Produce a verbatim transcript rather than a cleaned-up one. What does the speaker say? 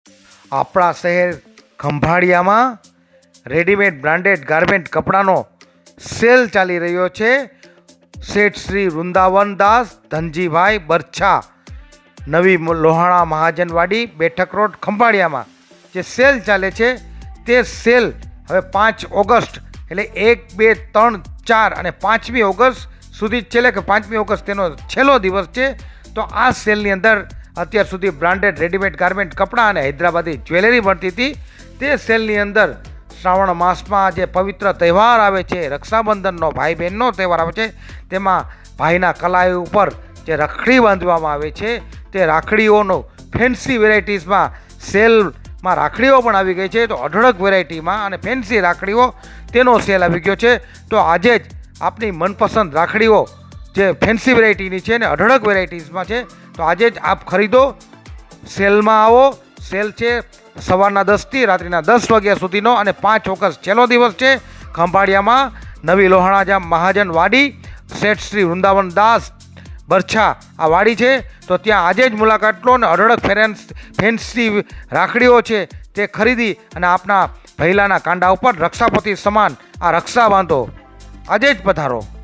આપણા શહેર ખંભાળિયામાં રેડીમેડ બ્રાન્ડેડ ગાર્મેન્ટ કપડાનો સેલ ચાલી રહ્યો છે. શેઠ શ્રી વૃંદાવન દાસ ધનજીભાઈ બરછા, નવી લોહાણા મહાજનવાડી, બેઠક રોડ, ખંભાળિયામાં જે સેલ ચાલે છે તે સેલ હવે પાંચ ઓગસ્ટ એટલે એક બે ત્રણ ચાર અને પાંચમી ઓગસ્ટ સુધી છેલ્લે કે પાંચમી ઓગસ્ટ તેનો છેલ્લો દિવસ છે. તો આ સેલની અંદર અત્યાર સુધી બ્રાન્ડેડ રેડીમેડ ગાર્મેન્ટ કપડાં અને હૈદરાબાદી જ્વેલરી મળતી હતી. તે સેલની અંદર શ્રાવણ માસમાં જે પવિત્ર તહેવાર આવે છે, રક્ષાબંધનનો ભાઈ બહેનનો તહેવાર આવે છે, તેમાં ભાઈના કલાઈ ઉપર જે રાખડી બાંધવામાં આવે છે તે રાખડીઓનો ફેન્સી વેરાયટીઝમાં સેલમાં રાખડીઓ પણ આવી ગઈ છે. તો અઢળક વેરાયટીમાં અને ફેન્સી રાખડીઓ તેનો સેલ આવી ગયો છે. તો આજે જ આપની મનપસંદ રાખડીઓ જે ફેન્સી વેરાયટીની છે ને અઢળક વેરાયટીઝમાં છે, તો આજે જ આપ ખરીદો, સેલમાં આવો. સેલ છે સવારના દસથી રાત્રિના દસ વાગ્યા સુધીનો અને પાંચ ઓગસ્ટ છેલ્લો દિવસ છે. ખંભાળિયામાં નવી લોહાણા મહાજન વાડી, શેઠ શ્રી વૃંદાવન દાસ બરછા આ વાડી છે. તો ત્યાં આજે જ મુલાકાત લો અને અઢળક ફેરેન્સ ફેન્સી રાખડીઓ છે તે ખરીદી અને આપના ભૈલાના કાંડા ઉપર રક્ષાપતિ સમાન આ રક્ષા બાંધો. આજે જ પધારો.